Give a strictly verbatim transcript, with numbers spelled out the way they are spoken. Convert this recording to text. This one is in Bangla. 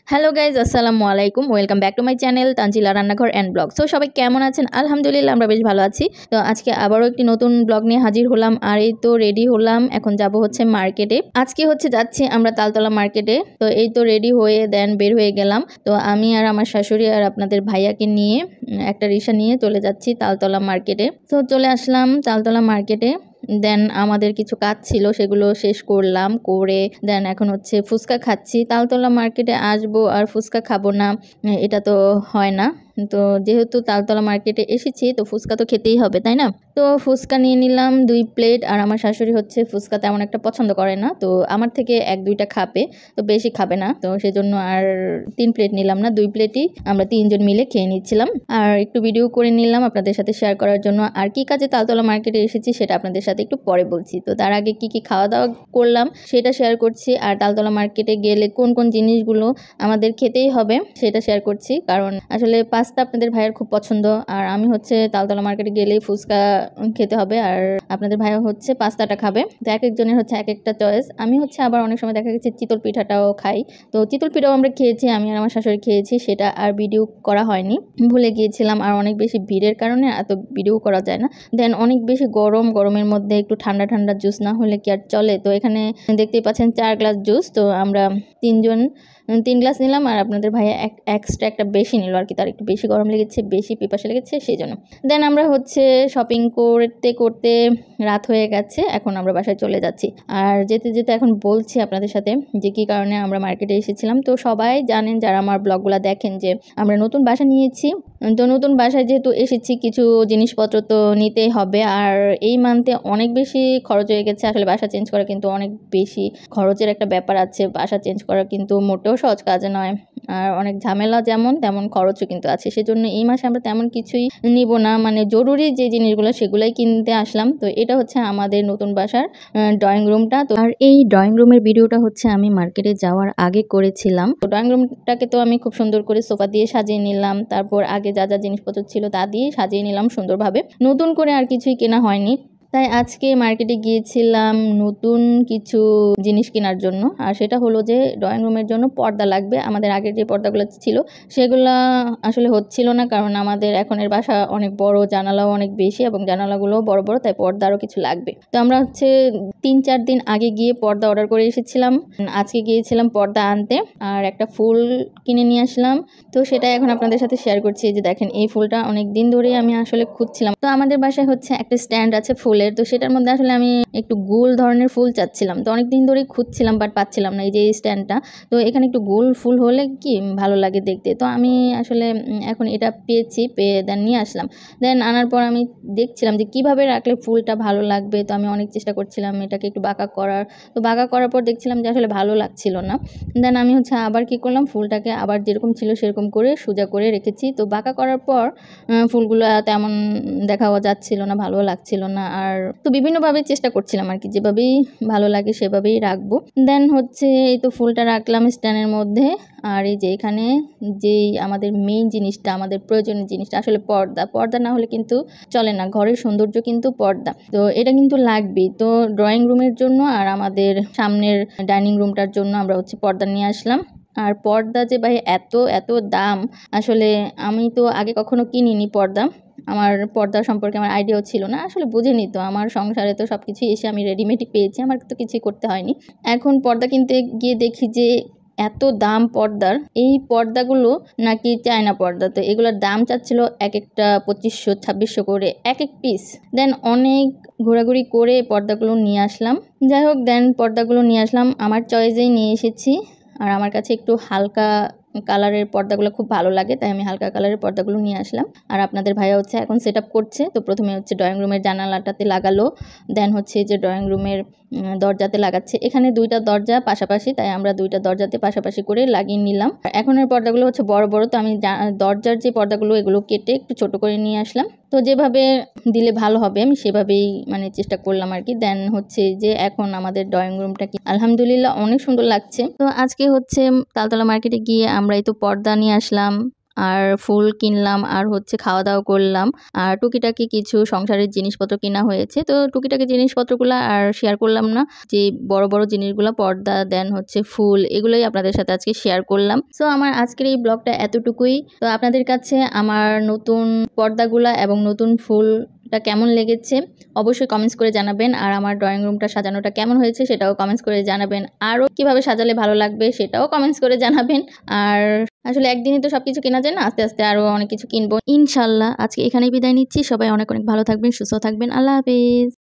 হ্যালো গাইজ, আসসালামু আলাইকুম। Welcome back to my channel Tanzila রান্নাঘর অ্যান্ড ব্লগ। সো সবাই কেমন আছেন? আলহামদুলিল্লাহ আমরা বেশ ভালো আছি। তো আজকে আবারও একটি নতুন ব্লগ নিয়ে হাজির হলাম। আর এই তো রেডি হলাম, এখন যাব হচ্ছে মার্কেটে। আজকে হচ্ছে যাচ্ছি আমরা তালতলা মার্কেটে। তো এই তো রেডি হয়ে দেন বের হয়ে গেলাম। তো আমি আর আমার শাশুড়ি আর আপনাদের ভাইয়াকে নিয়ে একটা রিক্সা নিয়ে চলে যাচ্ছি তালতলা মার্কেটে। তো চলে আসলাম তালতলা মার্কেটে। দেন আমাদের কিছু কাজ ছিল, সেগুলো শেষ করলাম, করে দেন এখন হচ্ছে ফুচকা খাচ্ছি। তালতলা মার্কেটে আসবো আর ফুচকা খাবো না, এটা তো হয় না। তো যেহেতু তালতলা মার্কেটে এসেছি তো ফুচকা তো খেতেই হবে, তাই না? তো ফুচকা নিয়ে নিলাম দুই প্লেট। আর আমার শাশুড়ি হচ্ছে ফুচকা তেমন একটা পছন্দ করে না, তো আমার থেকে এক দুইটা খাবে, তো বেশি খাবে না। তো সেজন্য আর তিন প্লেট নিলাম না, দুই প্লেটই আমরা তিনজন মিলে খেয়ে নিচ্ছিলাম। আর একটু ভিডিও করে নিলাম আপনাদের সাথে শেয়ার করার জন্য। আর কি কাজে তালতলা মার্কেটে এসেছি সেটা আপনাদের সাথে একটু পরে বলছি। তো তার আগে কি কি খাওয়া দাওয়া করলাম সেটা শেয়ার করছি। আর তালতলা মার্কেটে গেলে কোন কোন জিনিসগুলো আমাদের খেতেই হবে সেটা শেয়ার করছি, কারণ আসলে পাস্তা আপনাদের ভাইয়ের খুব পছন্দ। আর আমি হচ্ছে তালতলা মার্কেটে গেলেই ফুচকা খেতে হবে, আর আপনাদের ভাইয়া হচ্ছে পাস্তাটা খাবে। তো এক একজনের হচ্ছে এক একটা চয়েস। আমি হচ্ছে আবার অনেক সময় দেখা গেছে চিতল পিঠাটাও খাই। তো চিতল পিঠাও আমরা খেয়েছি, আমি আর আমার শাশুড়ি খেয়েছি, সেটা আর ভিডিও করা হয়নি, ভুলে গিয়েছিলাম। আর অনেক বেশি ভিড়ের কারণে এত ভিডিও করা যায় না। দেন অনেক বেশি গরম, গরমের মধ্যে একটু ঠান্ডা ঠান্ডা জুস না হলে কি আর চলে? তো এখানে দেখতেই পাচ্ছেন চার গ্লাস জুস। তো আমরা তিনজন তিন গ্লাস নিলাম, আর আপনাদের ভাইয়া এক এক্সট্রা একটা বেশি নিল আর কি, তার একটু বেশি গরম লেগেছে, বেশি পিপাসা লেগেছে সেই জন্য। দেন আমরা হচ্ছে শপিং করতে করতে রাত হয়ে গেছে, এখন আমরা বাসায় চলে যাচ্ছি। আর যেতে যেতে এখন বলছি আপনাদের সাথে যে কী কারণে আমরা মার্কেটে এসেছিলাম। তো সবাই জানেন যারা আমার ব্লগগুলো দেখেন যে আমরা নতুন বাসা নিয়েছি। তো নতুন বাসায় যেহেতু এসেছি কিছু জিনিসপত্র তো নিতেই হবে। আর এই মান্থে অনেক বেশি খরচ হয়ে গেছে। আসলে বাসা চেঞ্জ করা কিন্তু অনেক বেশি খরচের একটা ব্যাপার আছে। বাসা চেঞ্জ করা কিন্তু মোটেও সহজ কাজ নয়, আর অনেক ঝামেলা যেমন তেমন খরচও কিন্তু আছে। সেজন্য এই মাসে আমরা তেমন কিছুই নিব না, মানে জরুরি যে জিনিসগুলো সেগুলাই কিনতে আসলাম। তো এটা হচ্ছে আমাদের নতুন বাসার ড্রয়িং রুমটা। তো আর এই ড্রয়িং রুমের ভিডিওটা হচ্ছে আমি মার্কেটে যাওয়ার আগে করেছিলাম। তো ড্রয়িং রুমটাকে তো আমি খুব সুন্দর করে সোফা দিয়ে সাজিয়ে নিলাম, তারপর আগে যা যা জিনিসপত্র ছিল তা দিয়ে সাজিয়ে নিলাম সুন্দরভাবে। নতুন করে আর কিছুই কেনা হয়নি। তাই আজকে মার্কেটে গিয়েছিলাম নতুন কিছু জিনিস কেনার জন্য। আর সেটা হলো যে ড্রয়িং রুমের জন্য পর্দা লাগবে। আমাদের আগের যে পর্দাগুলো ছিল সেগুলো আসলে হচ্ছিল না, কারণ আমাদের এখনের বাসা অনেক বড়, জানালাও অনেক বেশি এবং জানালাগুলোও বড় বড়, তাই পর্দা আরও কিছু লাগবে। তো আমরা হচ্ছে তিন চার দিন আগে গিয়ে পর্দা অর্ডার করে এসেছিলাম। আজকে গিয়েছিলাম পর্দা আনতে, আর একটা ফুল কিনে নিয়ে আসলাম। তো সেটা এখন আপনাদের সাথে শেয়ার করছি। যে দেখেন এই ফুলটা অনেক দিন ধরেই আমি আসলে খুঁজছিলাম। তো আমাদের বাসায় হচ্ছে একটা স্ট্যান্ড আছে ফুলের, তো সেটার মধ্যে আসলে আমি একটু গোল ধরনের ফুল চাচ্ছিলাম। তো অনেক দিন ধরেই খুঁজছিলাম বাট পাচ্ছিলাম না, এই যে এই স্ট্যান্ডটা। তো এখানে একটু গোল ফুল হলে কি ভালো লাগে দেখতে। তো আমি আসলে এখন এটা পেয়েছি, পেয়ে দেন নিয়ে আসলাম। দেন আনার পর আমি দেখছিলাম যে কিভাবে রাখলে ফুলটা ভালো লাগবে। তো আমি অনেক চেষ্টা করছিলাম এটাকে একটু বাঁকা করার। তো বাঁকা করার পর দেখছিলাম যে আসলে ভালো লাগছিল না। দেন আমি হচ্ছে আবার কি করলাম, ফুলটাকে আবার যেরকম ছিল সেরকম করে সোজা করে রেখেছি। তো বাঁকা করার পর ফুলগুলো তেমন দেখাও যাচ্ছিল না, ভালো লাগছিল না। আর তো বিভিন্নভাবে চেষ্টা করছিলাম আর কি, যেভাবেই ভালো লাগে সেভাবেই রাখবো। দেন হচ্ছে এই তো ফুলটা রাখলাম স্ট্যান্ডের মধ্যে। আর এই যে এখানে যেই আমাদের মেইন জিনিসটা, আমাদের প্রয়োজনীয় জিনিসটা আসলে পর্দা। পর্দা না হলে কিন্তু চলে না, ঘরের সৌন্দর্য কিন্তু পর্দা। তো এটা কিন্তু লাগবেই। তো ড্রয়িং রুমের জন্য আর আমাদের সামনের ডাইনিং রুমটার জন্য আমরা হচ্ছে পর্দা নিয়ে আসলাম। আর পর্দা যে ভাই এত এত দাম, আসলে আমি তো আগে কখনো কিনিনি পর্দা। আমার পর্দা সম্পর্কে আমার আইডিয়াও ছিল না, আসলে বুঝিনি। তো আমার সংসারে তো সব কিছুই এসে আমি রেডিমেডই পেয়েছি, আমার তো কিছুই করতে হয়নি। এখন পর্দা কিনতে গিয়ে দেখি যে এত দাম পর্দার। এই পর্দাগুলো নাকি চায়না পর্দা, তো এগুলোর দাম চাচ্ছিল এক একটা পঁচিশশো ছাব্বিশশো করে এক এক পিস। দেন অনেক ঘোরাঘুরি করে পর্দাগুলো নিয়ে আসলাম। যাই হোক, দেন পর্দাগুলো নিয়ে আসলাম, আমার চয়েসেই নিয়ে এসেছি। আর আমার কাছে একটু হালকা কালারের পর্দাগুলো খুব ভালো লাগে, তাই আমি হালকা কালারের পর্দাগুলো নিয়ে আসলাম। আর আপনাদের ভাইয়া হচ্ছে এখন সেট আপ করছে। তো প্রথমে হচ্ছে ড্রয়িং রুমের জানালাটাতে লাগালো, দেন হচ্ছে যে ড্রয়িং রুমের দরজাতে লাগাচ্ছে। এখানে দুইটা দরজা পাশাপাশি, তাই আমরা দুইটা দরজাতে পাশাপাশি করে লাগিয়ে নিলাম। এখনের পর্দাগুলো হচ্ছে বড় বড়, তো আমি দরজার যে পর্দাগুলো এগুলো কেটে একটু ছোট করে নিয়ে আসলাম। তো যেভাবে দিলে ভালো হবে আমি সেভাবেই মানে চেষ্টা করলাম আর কি। দেন হচ্ছে যে এখন আমাদের ড্রয়িং রুমটা কি আলহামদুলিল্লাহ অনেক সুন্দর লাগছে। তো আজকে হচ্ছে তালতলা মার্কেটে গিয়ে আমরা এই তো পর্দা নিয়ে আসলাম। আর ফুল কিনলাম আর হচ্ছে খাওয়া দাওয়া করলাম আর টুকিটাকি কিছু সংসারের জিনিসপত্র কিনা হয়েছে। তো টুকিটাকি জিনিসপত্রগুলো আর শেয়ার করলাম না, যে বড় বড় জিনিসগুলো পর্দা দেন হচ্ছে ফুল, এগুলোই আপনাদের সাথে আজকে শেয়ার করলাম। সো আমার আজকের এই ব্লগটা এতটুকুই। তো আপনাদের কাছে আমার নতুন পর্দাগুলা এবং নতুন ফুলটা কেমন লেগেছে অবশ্যই কমেন্টস করে জানাবেন, আর আমার ড্রয়িং রুমটা সাজানোটা কেমন হয়েছে সেটাও কমেন্টস করে জানাবেন, আরও কিভাবে সাজালে ভালো লাগবে সেটাও কমেন্টস করে জানাবেন। আর আসলে একদিনই তো সবকিছু কেনা যায় না, আস্তে আস্তে আরও অনেক কিছু কিনবো ইনশাল্লাহ। আজকে এখানেই বিদায় নিচ্ছি, সবাই অনেক অনেক ভালো থাকবেন, সুস্থ থাকবেন, আল্লাহ হাফেজ।